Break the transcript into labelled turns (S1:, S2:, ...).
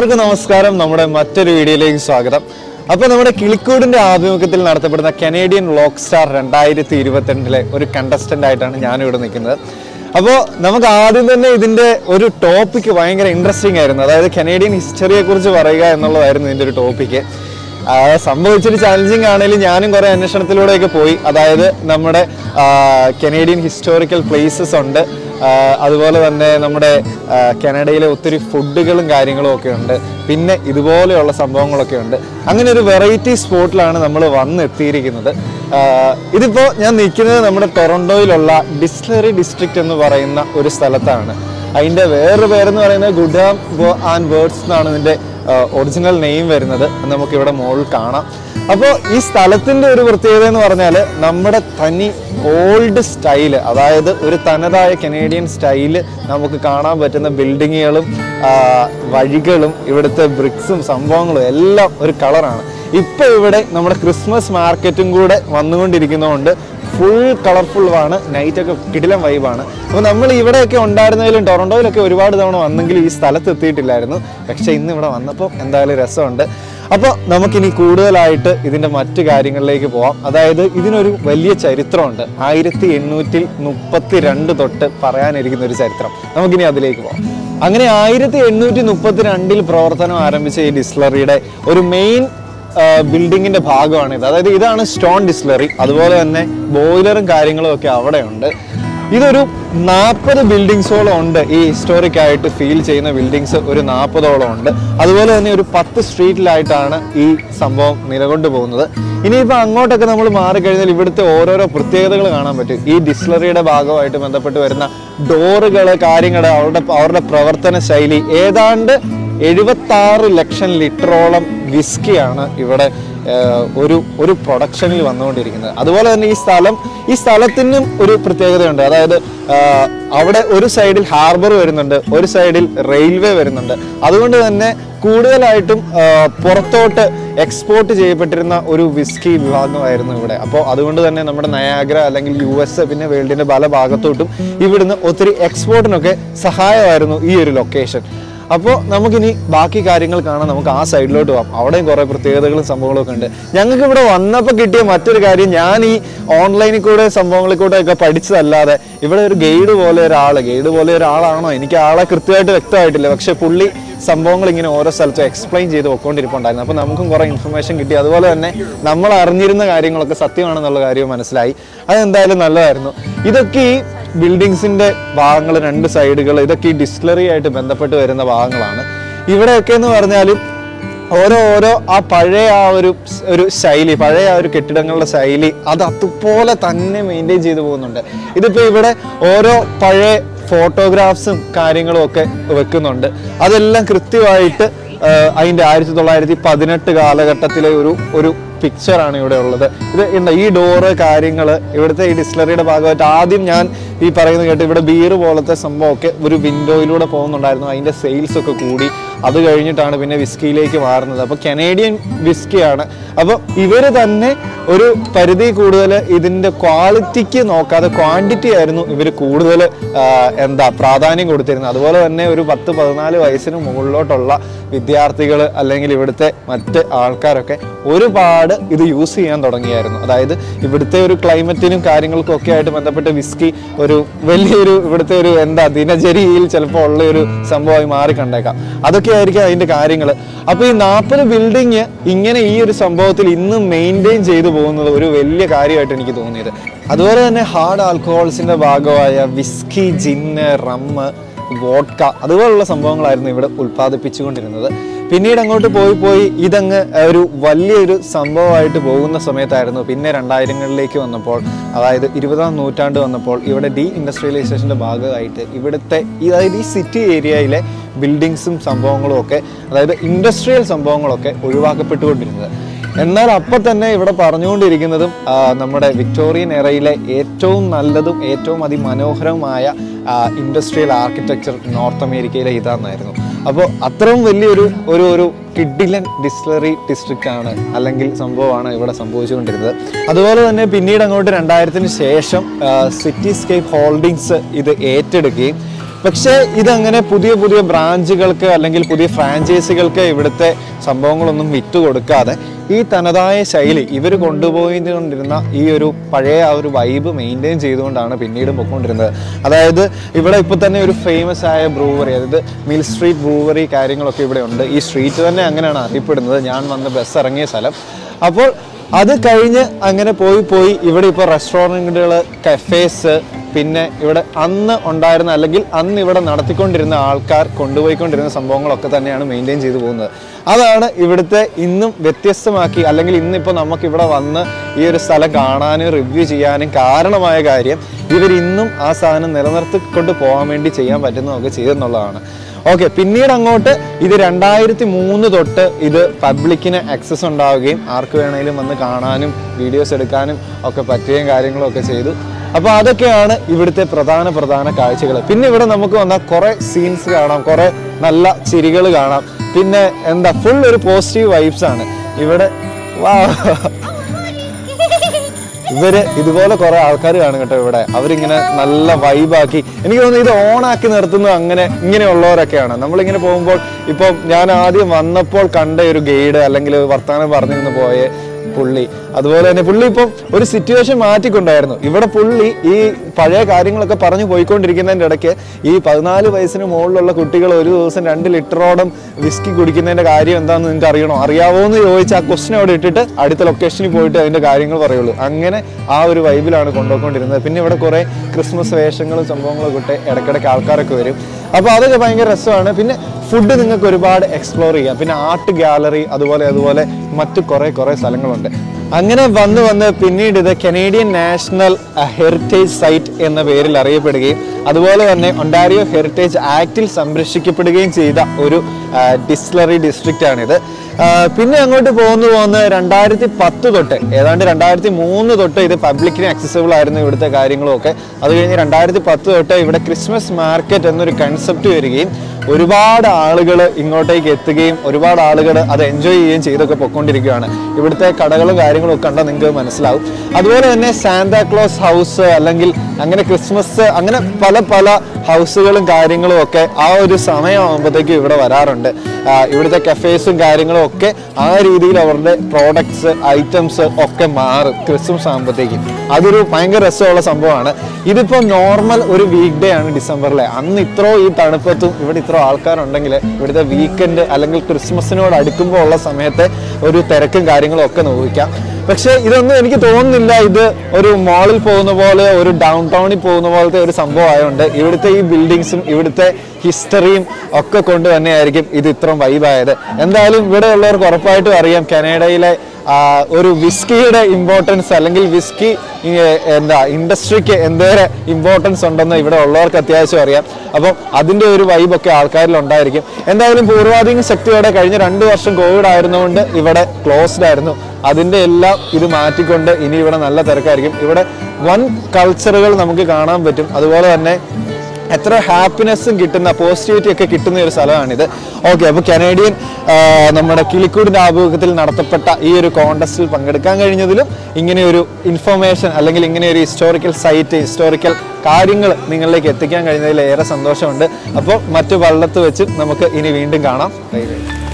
S1: എല്ലാവർക്കും നമസ്കാരം. നമ്മുടെ മറ്റൊരു വീഡിയോയിലേക്ക് സ്വാഗതം. അപ്പോൾ നമ്മുടെ കിളിക്കൂടിന്റെ ആഭിമുഖ്യത്തിൽ നടത്തപ്പെടുന്ന കനേഡിയൻ VlogStar 2022 ഒരു കണ്ടസ്റ്റന്റ് ആയിട്ടാണ് ഞാനിവിടെ നിൽക്കുന്നത്. അപ്പോൾ നമുക്ക് ആദ്യം തന്നെ ഇതിന്റെ ഒരു ടോപ്പിക് ഭയങ്കര ഇൻട്രസ്റ്റിംഗ് ആയിരുന്നു. അതായത് കനേഡിയൻ ഹിസ്റ്ററിയെ കുറിച്ച് പറയുക എന്നുള്ളതായിരുന്നു ഇതിന്റെ ഒരു ടോപ്പിക്ക്. സംഭവിച്ചൊരു ചാലഞ്ചിങ് ആണെങ്കിലും ഞാനും കുറേ അന്വേഷണത്തിലൂടെയൊക്കെ പോയി. അതായത് നമ്മുടെ കനേഡിയൻ ഹിസ്റ്റോറിക്കൽ പ്ലേസസ് ഉണ്ട്, അതുപോലെ തന്നെ നമ്മുടെ കാനഡയിലെ ഒത്തിരി ഫുഡുകളും കാര്യങ്ങളും ഒക്കെ ഉണ്ട്, പിന്നെ ഇതുപോലെയുള്ള സംഭവങ്ങളൊക്കെ ഉണ്ട്. അങ്ങനെ ഒരു വെറൈറ്റി സ്പോട്ടിലാണ് നമ്മൾ വന്നെത്തിയിരിക്കുന്നത്. ഇതിപ്പോൾ ഞാൻ നിൽക്കുന്നത് നമ്മുടെ ടൊറൻറ്റോയിലുള്ള ഡിസ്റ്റിലറി ഡിസ്ട്രിക്റ്റ് എന്ന് പറയുന്ന ഒരു സ്ഥലത്താണ്. അതിൻ്റെ വേറൊരു പേരെന്ന് പറയുന്നത് ഗുഡ്ഹാം ആൻഡ് വേർട്സ് എന്നാണ് ഇതിൻ്റെ ഒറിജിനൽ നെയിം വരുന്നത്. നമുക്കിവിടെ മുകളിൽ കാണാം. അപ്പോൾ ഈ സ്ഥലത്തിൻ്റെ ഒരു പ്രത്യേകത എന്ന് പറഞ്ഞാൽ നമ്മുടെ തനി ഓൾഡ് സ്റ്റൈല്, അതായത് ഒരു തനതായ കനേഡിയൻ സ്റ്റൈല് നമുക്ക് കാണാൻ പറ്റുന്ന ബിൽഡിങ്ങുകളും വഴികളും ഇവിടുത്തെ ബ്രിക്സും സംഭവങ്ങളും എല്ലാം ഒരു കളറാണ്. ഇപ്പോൾ ഇവിടെ നമ്മുടെ ക്രിസ്മസ് മാർക്കറ്റും കൂടെ വന്നുകൊണ്ടിരിക്കുന്നതുകൊണ്ട് ഫുൾ കളർഫുള്ളാണ്. നൈറ്റൊക്കെ കിടിലം വൈബാണ്. അപ്പോൾ നമ്മൾ ഇവിടെയൊക്കെ ഉണ്ടായിരുന്നതിലും ടൊറൻറ്റോയിലൊക്കെ ഒരുപാട് തവണ വന്നെങ്കിലും ഈ സ്ഥലത്ത് എത്തിയിട്ടില്ലായിരുന്നു. പക്ഷേ ഇന്ന് ഇവിടെ വന്നപ്പോൾ എന്തായാലും രസമുണ്ട്. അപ്പോൾ നമുക്കിനി കൂടുതലായിട്ട് ഇതിൻ്റെ മറ്റു കാര്യങ്ങളിലേക്ക് പോവാം. അതായത് ഇതിനൊരു വലിയ ചരിത്രമുണ്ട്. 1832 തൊട്ട് പറയാനിരിക്കുന്ന ഒരു ചരിത്രം. നമുക്കിനി അതിലേക്ക് പോവാം. അങ്ങനെ 1832 പ്രവർത്തനം ആരംഭിച്ച ഈ ഡിസ്റ്റിലറിയുടെ ഒരു മെയിൻ ബിൽഡിങ്ങിന്റെ ഭാഗമാണിത്. അതായത് ഇതാണ് സ്റ്റോൺ ഡിസ്റ്റിലറി. അതുപോലെ തന്നെ ബോയിലറും കാര്യങ്ങളും ഒക്കെ അവിടെ ഉണ്ട്. ഇതൊരു 40 ബിൽഡിങ്സോളം ഉണ്ട്. ഈ ഹിസ്റ്റോറിക് ആയിട്ട് ഫീൽ ചെയ്യുന്ന ബിൽഡിങ്സ് ഒരു 40ഓളം ഉണ്ട്. അതുപോലെ തന്നെ ഒരു 10 സ്ട്രീറ്റിലായിട്ടാണ് ഈ സംഭവം നിലകൊണ്ടു പോകുന്നത്. ഇനിയിപ്പോൾ അങ്ങോട്ടൊക്കെ നമ്മൾ മാറിക്കഴിഞ്ഞാൽ ഇവിടുത്തെ ഓരോരോ പ്രത്യേകതകൾ കാണാൻ പറ്റും. ഈ ഡിസ്റ്റിലറിയുടെ ഭാഗമായിട്ട് ബന്ധപ്പെട്ട് വരുന്ന ഡോറുകൾ, കാര്യങ്ങൾ, അവരുടെ പ്രവർത്തന ശൈലി. ഏതാണ്ട് 76 ലക്ഷം ലിറ്ററോളം വിസ്കിയാണ് ഇവിടെ ഒരു പ്രൊഡക്ഷനിൽ വന്നുകൊണ്ടിരിക്കുന്നത്. അതുപോലെ തന്നെ ഈ സ്ഥലത്തിനും ഒരു പ്രത്യേകതയുണ്ട്. അതായത് അവിടെ ഒരു സൈഡിൽ ഹാർബർ വരുന്നുണ്ട്, ഒരു സൈഡിൽ റെയിൽവേ വരുന്നുണ്ട്. അതുകൊണ്ട് തന്നെ കൂടുതലായിട്ടും പുറത്തോട്ട് എക്സ്പോർട്ട് ചെയ്യപ്പെട്ടിരുന്ന ഒരു വിസ്കി വിഭാഗമായിരുന്നു ഇവിടെ. അപ്പോൾ അതുകൊണ്ട് തന്നെ നമ്മുടെ നയാഗ്ര അല്ലെങ്കിൽ US പിന്നെ വേൾഡിന്റെ പല ഭാഗത്തോട്ടും ഇവിടുന്ന് ഒത്തിരി എക്സ്പോർട്ടിനൊക്കെ സഹായമായിരുന്നു ഈ ഒരു ലൊക്കേഷൻ. അപ്പോൾ നമുക്കിനി ബാക്കി കാര്യങ്ങൾ കാണാൻ നമുക്ക് ആ സൈഡിലോട്ട് പോകാം. അവിടെയും കുറേ പ്രത്യേകതകളും സംഭവങ്ങളൊക്കെ ഉണ്ട്. ഞങ്ങൾക്ക് ഇവിടെ വന്നപ്പോൾ കിട്ടിയ മറ്റൊരു കാര്യം, ഞാൻ ഈ ഓൺലൈനിൽ കൂടെ സംഭവങ്ങളിൽ കൂടെ ഒക്കെ പഠിച്ചതല്ലാതെ ഇവിടെ ഒരു ഗൈഡ് പോലെ ഒരാളാണോ, എനിക്ക് ആളെ കൃത്യമായിട്ട് വ്യക്തമായിട്ടില്ല. പക്ഷെ പുള്ളി സംഭവങ്ങൾ ഇങ്ങനെ ഓരോ സ്ഥലത്തും എക്സ്പ്ലെയിൻ ചെയ്ത് പോയിക്കൊണ്ടിരിപ്പുണ്ടായിരുന്നു. അപ്പോൾ നമുക്കും കുറേ ഇൻഫർമേഷൻ കിട്ടി. അതുപോലെ തന്നെ നമ്മൾ അറിഞ്ഞിരുന്ന കാര്യങ്ങളൊക്കെ സത്യമാണെന്നുള്ള കാര്യവും മനസ്സിലായി. അതെന്തായാലും നല്ലതായിരുന്നു. ഇതൊക്കെ ഈ ബിൽഡിങ്സിന്റെ ഭാഗങ്ങൾ, 2 സൈഡുകൾ, ഇതൊക്കെ ഈ ഡിസ്റ്റിലറി ആയിട്ട് ബന്ധപ്പെട്ട് വരുന്ന ഭാഗങ്ങളാണ്. ഇവിടെയൊക്കെ എന്ന് പറഞ്ഞാലും ഓരോ ആ പഴയ ഒരു ശൈലി, പഴയ ഒരു കെട്ടിടങ്ങളുടെ ശൈലി അത് അതുപോലെ തന്നെ മെയിൻറ്റെയിൻ ചെയ്തു പോകുന്നുണ്ട്. ഇതിപ്പോൾ ഇവിടെ ഓരോ പഴയ ഫോട്ടോഗ്രാഫ്സും കാര്യങ്ങളും ഒക്കെ വെക്കുന്നുണ്ട്. അതെല്ലാം കൃത്യമായിട്ട് അതിൻ്റെ 1918 കാലഘട്ടത്തിലെ ഒരു പിക്ചറാണ് ഇവിടെ ഉള്ളത്. ഇത് ഈ ഡോറ് കാര്യങ്ങൾ ഇവിടുത്തെ ഈ ഡിസ്റ്റിലറിയുടെ ഭാഗമായിട്ട് ആദ്യം ഞാൻ ഈ പറയുന്നത് കേട്ട് ഇവിടെ ബീർ പോലത്തെ സംഭവമൊക്കെ ഒരു വിൻഡോയിലൂടെ പോകുന്നുണ്ടായിരുന്നു. അതിൻ്റെ സെയിൽസ് ഒക്കെ കൂടി. അത് കഴിഞ്ഞിട്ടാണ് പിന്നെ വിസ്കിയിലേക്ക് മാറുന്നത്. അപ്പോൾ കനേഡിയൻ വിസ്കിയാണ്. അപ്പോൾ ഇവർ തന്നെ ഒരു പരിധി കൂടുതൽ ഇതിൻ്റെ ക്വാളിറ്റിക്ക് നോക്കാതെ ക്വാണ്ടിറ്റി ആയിരുന്നു ഇവർ കൂടുതൽ പ്രാധാന്യം കൊടുത്തിരുന്നത്. അതുപോലെ തന്നെ ഒരു 10-14 വയസ്സിന് മുകളിലോട്ടുള്ള വിദ്യാർത്ഥികൾ അല്ലെങ്കിൽ ഇവിടുത്തെ മറ്റ് ആൾക്കാരൊക്കെ ഒരുപാട് ഇത് യൂസ് ചെയ്യാൻ തുടങ്ങിയായിരുന്നു. അതായത് ഇവിടുത്തെ ഒരു ക്ലൈമറ്റിനും കാര്യങ്ങൾക്കും ഒക്കെ ആയിട്ട് ബന്ധപ്പെട്ട് വിസ്കി ഒരു വലിയൊരു ഇവിടുത്തെ ഒരു ദിനചര്യയിൽ ചിലപ്പോൾ ഉള്ള ഒരു സംഭവമായി മാറി കണ്ടേക്കാം. അതൊക്കെ ആയിരിക്കും അതിൻ്റെ കാര്യങ്ങൾ. അപ്പോൾ ഈ 40 ബിൽഡിങ് ഇങ്ങനെ ഈ ഒരു സംഭവത്തിൽ ഇന്നും മെയിൻറ്റെയിൻ ചെയ്തു പോകുന്നത് ഒരു വലിയ കാര്യമായിട്ട് എനിക്ക് തോന്നിയത്. അതുപോലെ തന്നെ ഹാർഡ് ആൽക്കഹോൾസിൻ്റെ ഭാഗമായ വിസ്കി, ജിന്ന്, റമ്മ്, വോഡ്ക അതുപോലുള്ള സംഭവങ്ങളായിരുന്നു ഇവിടെ ഉൽപ്പാദിപ്പിച്ചുകൊണ്ടിരുന്നത്. പിന്നീട് അങ്ങോട്ട് പോയി ഇതങ്ങ് ഒരു വലിയൊരു സംഭവമായിട്ട് പോകുന്ന സമയത്തായിരുന്നു പിന്നെ 2000കളിലേക്ക് വന്നപ്പോൾ, അതായത് 20ാം നൂറ്റാണ്ട് വന്നപ്പോൾ ഇവിടെ ഇൻഡസ്ട്രിയലൈസേഷൻ്റെ ഭാഗമായിട്ട് ഇവിടുത്തെ അതായത് ഈ സിറ്റി ഏരിയയിലെ ബിൽഡിങ്സും സംഭവങ്ങളും ഒക്കെ, അതായത് ഇൻഡസ്ട്രിയൽ സംഭവങ്ങളൊക്കെ ഒഴിവാക്കപ്പെട്ടുകൊണ്ടിരുന്നത്. എന്നാൽ അപ്പം തന്നെ ഇവിടെ പറഞ്ഞുകൊണ്ടിരിക്കുന്നതും നമ്മുടെ വിക്ടോറിയൻ എറയിലെ ഏറ്റവും നല്ലതും ഏറ്റവും അതിമനോഹരവുമായ ഇൻഡസ്ട്രിയൽ ആർക്കിടെക്ചർ നോർത്ത് അമേരിക്കയിലെ ഇതാണെന്നായിരുന്നു. അപ്പോൾ അത്രയും വലിയൊരു കിഡിലൻ ഡിസ്റ്റിലറി ഡിസ്ട്രിക്റ്റ് ആണ് അല്ലെങ്കിൽ സംഭവമാണ് ഇവിടെ സംഭവിച്ചുകൊണ്ടിരുന്നത്. അതുപോലെ തന്നെ പിന്നീട് അങ്ങോട്ട് 2000-ന് ശേഷം സിറ്റിസ്കേപ്പ് ഹോൾഡിങ്സ് ഇത് ഏറ്റെടുക്കുകയും പക്ഷേ ഇതങ്ങനെ പുതിയ പുതിയ ബ്രാഞ്ചുകൾക്ക് അല്ലെങ്കിൽ പുതിയ ഫ്രാഞ്ചൈസികൾക്ക് ഇവിടുത്തെ സംഭവങ്ങളൊന്നും വിറ്റുകൊടുക്കാതെ ഈ തനതായ ശൈലി ഇവർ കൊണ്ടുപോയിക്കൊണ്ടിരുന്ന ഈ ഒരു പഴയ ആ ഒരു വൈബ് മെയിൻറ്റെയിൻ ചെയ്തുകൊണ്ടാണ് പിന്നീട് പോയിക്കൊണ്ടിരുന്നത്. അതായത് ഇവിടെ ഇപ്പോൾ തന്നെ ഒരു ഫേമസ് ആയ ബ്രൂവറി, അതായത് മിൽ സ്ട്രീറ്റ് ബ്രൂവറി കാര്യങ്ങളൊക്കെ ഇവിടെ ഉണ്ട്. ഈ സ്ട്രീറ്റ് തന്നെ അങ്ങനെയാണ് അറിയപ്പെടുന്നത്, ഞാൻ വന്ന് ബസ് ഇറങ്ങിയ സ്ഥലം. അപ്പോൾ അത് കഴിഞ്ഞ് അങ്ങനെ പോയി ഇവിടെ ഇപ്പോൾ റെസ്റ്റോറൻറ്റുകൾ, കഫേസ്, പിന്നെ ഇവിടെ അന്ന് ഉണ്ടായിരുന്ന അല്ലെങ്കിൽ അന്ന് ഇവിടെ നടത്തിക്കൊണ്ടിരുന്ന ആൾക്കാർ കൊണ്ടുപോയിക്കൊണ്ടിരുന്ന സംഭവങ്ങളൊക്കെ തന്നെയാണ് മെയിൻറ്റെയിൻ ചെയ്തു പോകുന്നത്. അതാണ് ഇവിടുത്തെ ഇന്നും വ്യത്യസ്തമാക്കി അല്ലെങ്കിൽ ഇന്നിപ്പോൾ നമുക്കിവിടെ വന്ന് ഈ ഒരു സ്ഥലം കാണാനും റിവ്യൂ ചെയ്യാനും കാരണമായ കാര്യം ഇവരിന്നും ആ സാധനം നിലനിർത്തിക്കൊണ്ട് പോകാൻ വേണ്ടി ചെയ്യാൻ പറ്റുന്നതൊക്കെ ചെയ്തെന്നുള്ളതാണ്. ഓക്കെ, പിന്നീട് അങ്ങോട്ട് ഇത് 2003 തൊട്ട് ഇത് പബ്ലിക്കിന് ആക്സസ് ഉണ്ടാവുകയും ആർക്ക് വേണമെങ്കിലും വന്ന് കാണാനും വീഡിയോസ് എടുക്കാനും ഒക്കെ പറ്റുകയും കാര്യങ്ങളും ഒക്കെ ചെയ്തു. അപ്പോൾ അതൊക്കെയാണ് ഇവിടുത്തെ പ്രധാന കാഴ്ചകൾ. പിന്നെ ഇവിടെ നമുക്ക് വന്നാൽ കുറേ സീൻസ് കാണാം, കുറേ നല്ല ചിരികൾ കാണാം. പിന്നെ എന്താ ഫുൾ ഒരു പോസിറ്റീവ് വൈബ്സ് ആണ് ഇവിടെ. ഇവര് ഇതുപോലെ കുറെ ആൾക്കാർ കാണും കേട്ടോ ഇവിടെ. അവരിങ്ങനെ നല്ല വൈബാക്കി, എനിക്ക് തോന്നുന്നു ഇത് ഓണാക്കി നിർത്തുന്നത് ഇങ്ങനെയുള്ളവരൊക്കെയാണ്. നമ്മളിങ്ങനെ പോകുമ്പോൾ ഇപ്പം ഞാൻ ആദ്യം വന്നപ്പോൾ കണ്ട ഒരു ഗൈഡ് അല്ലെങ്കിൽ വർത്തമാനം പറഞ്ഞിരുന്ന് പോയ പുള്ളി, അതുപോലെ തന്നെ പുള്ളി ഇപ്പം ഒരു സിറ്റുവേഷൻ മാറ്റിക്കൊണ്ടായിരുന്നു. ഇവിടെ പുള്ളി ഈ പഴയ കാര്യങ്ങളൊക്കെ പറഞ്ഞു പോയിക്കൊണ്ടിരിക്കുന്നതിൻ്റെ ഇടയ്ക്ക് ഈ 14 വയസ്സിന് മുകളിലുള്ള കുട്ടികൾ ഒരു ദിവസം 2 ലിറ്ററോളം വിസ്കി കുടിക്കുന്നതിൻ്റെ കാര്യം എന്താണെന്ന് നിങ്ങൾക്ക് അറിയാവോ എന്ന് ചോദിച്ചാൽ ആ ക്വസ്റ്റ്യൻ അവിടെ ഇട്ടിട്ട് അടുത്ത ലൊക്കേഷനിൽ പോയിട്ട് അതിൻ്റെ കാര്യങ്ങൾ പറയുള്ളൂ. അങ്ങനെ ആ ഒരു വൈബിലാണ് കൊണ്ടുപോയിക്കൊണ്ടിരുന്നത്. പിന്നെ ഇവിടെ കുറേ ക്രിസ്മസ് വേഷങ്ങളും സംഭവങ്ങളൊക്കെ ഇട്ട് ഇടയ്ക്കിടയ്ക്ക് ആൾക്കാരൊക്കെ വരും. അപ്പോൾ അതൊക്കെ ഭയങ്കര രസമാണ്. പിന്നെ ഫുഡ് നിങ്ങൾക്ക് ഒരുപാട് എക്സ്പ്ലോർ ചെയ്യാം. പിന്നെ ആർട്ട് ഗാലറി, അതുപോലെ മറ്റു കുറേ സ്ഥലങ്ങളുണ്ട്. അങ്ങനെ വന്ന് പിന്നീട് ഇത് കനേഡിയൻ നാഷണൽ ഹെറിറ്റേജ് സൈറ്റ് എന്ന പേരിൽ അറിയപ്പെടുകയും അതുപോലെ തന്നെ ഒണ്ടാരിയോ ഹെറിറ്റേജ് ആക്റ്റിൽ സംരക്ഷിക്കപ്പെടുകയും ചെയ്ത ഒരു ഡിസ്റ്റിലറി ഡിസ്ട്രിക്റ്റ് ആണിത്. പിന്നെ അങ്ങോട്ട് പോകുന്ന 2010 തൊട്ട് ഏതാണ്ട് 2003 തൊട്ട് ഇത് പബ്ലിക്കിന് ആക്സസിബിൾ ആയിരുന്നു ഇവിടുത്തെ കാര്യങ്ങളൊക്കെ. അത് കഴിഞ്ഞ് 2010 തൊട്ട് ഇവിടെ ക്രിസ്മസ് മാർക്കറ്റ് എന്നൊരു കൺസെപ്റ്റ് വരികയും ഒരുപാട് ആളുകൾ ഇങ്ങോട്ടേക്ക് എത്തുകയും ഒരുപാട് ആളുകൾ അത് എൻജോയ് ചെയ്യുകയും ചെയ്തൊക്കെ പൊയ്ക്കൊണ്ടിരിക്കുകയാണ്. ഇവിടുത്തെ കടകളും കാര്യങ്ങളും ഒക്കെ കണ്ടാൽ നിങ്ങൾക്ക് മനസ്സിലാവും. അതുപോലെ തന്നെ സാന്താക്ലോസ് ഹൗസ് അല്ലെങ്കിൽ അങ്ങനെ ക്രിസ്മസ് അങ്ങനെ പല ഹൗസുകളും കാര്യങ്ങളും ഒക്കെ ആ ഒരു സമയമാകുമ്പോഴത്തേക്കും ഇവിടെ വരാറുണ്ട്. ഇവിടുത്തെ കഫേസും കാര്യങ്ങളും ഒക്കെ ആ രീതിയിൽ അവരുടെ പ്രോഡക്ട്സ് ഐറ്റംസ് ഒക്കെ മാറും ക്രിസ്മസ് ആകുമ്പോഴത്തേക്കും. അതൊരു ഭയങ്കര രസമുള്ള സംഭവമാണ്. ഇതിപ്പോൾ നോർമൽ ഒരു വീക്ക് ഡേ ആണ് ഡിസംബറിലെ. അന്ന് ഈ തണുപ്പത്തും ഇവിടെ ഇത്ര ആൾക്കാരുണ്ടെങ്കിൽ ഇവിടുത്തെ വീക്കെൻഡ് അല്ലെങ്കിൽ ക്രിസ്മസിനോട് അടുക്കുമ്പോൾ ഉള്ള സമയത്തെ ഒരു തിരക്കും കാര്യങ്ങളും ഒക്കെ നോക്കിക്കാം. പക്ഷേ ഇതൊന്നും എനിക്ക് തോന്നുന്നില്ല ഇത് ഒരു മോളിൽ പോകുന്ന പോലെ ഒരു ഡൗൺ ടൗണിൽ പോകുന്ന പോലത്തെ ഒരു സംഭവം ആയതുകൊണ്ട് ഇവിടുത്തെ ഈ ബിൽഡിങ്സും ഇവിടുത്തെ ഹിസ്റ്ററിയും ഒക്കെ കൊണ്ട് തന്നെയായിരിക്കും ഇത് ഇത്രയും വൈബായത്. എന്തായാലും ഇവിടെ ഉള്ളവർക്ക് ഉറപ്പായിട്ടും അറിയാം കാനഡയിലെ ഒരു വിസ്കിയുടെ ഇമ്പോർട്ടൻസ് അല്ലെങ്കിൽ വിസ്കി ഇൻഡസ്ട്രിക്ക് എന്തേറെ ഇമ്പോർട്ടൻസ് ഉണ്ടെന്ന് ഇവിടെ ഉള്ളവർക്ക് അത്യാവശ്യം അറിയാം. അപ്പം അതിൻ്റെ ഒരു വൈബൊക്കെ ആൾക്കാരിൽ ഉണ്ടായിരിക്കും. എന്തായാലും പൂർവാധികം ശക്തിയോടെ കഴിഞ്ഞ 2 വർഷം കോവിഡ് ആയിരുന്നുകൊണ്ട് ഇവിടെ ക്ലോസ്ഡ് ആയിരുന്നു. അതിൻ്റെ എല്ലാം ഇത് മാറ്റിക്കൊണ്ട് ഇനി ഇവിടെ നല്ല തിരക്കായിരിക്കും. ഇവിടെ വൻ കൾച്ചറുകൾ നമുക്ക് കാണാൻ പറ്റും. അതുപോലെ തന്നെ എത്ര ഹാപ്പിനെസ്സും കിട്ടുന്ന പോസിറ്റിവിറ്റി ഒക്കെ കിട്ടുന്ന ഒരു സ്ഥലമാണിത്. ഓക്കെ, അപ്പോൾ കനേഡിയൻ നമ്മുടെ കിളിക്കൂടിൻ്റെ ആഭിമുഖ്യത്തിൽ നടത്തപ്പെട്ട ഈ ഒരു കോൺടെസ്റ്റിൽ പങ്കെടുക്കാൻ കഴിഞ്ഞതിലും ഇങ്ങനെയൊരു ഇൻഫർമേഷൻ അല്ലെങ്കിൽ ഇങ്ങനെയൊരു ഹിസ്റ്റോറിക്കൽ സൈറ്റ് ഹിസ്റ്റോറിക്കൽ കാര്യങ്ങൾ നിങ്ങളിലേക്ക് എത്തിക്കാൻ കഴിഞ്ഞതിൽ ഏറെ സന്തോഷമുണ്ട്. അപ്പോൾ മറ്റു വള്ളത്ത് വെച്ച് നമുക്ക് ഇനി വീണ്ടും കാണാം.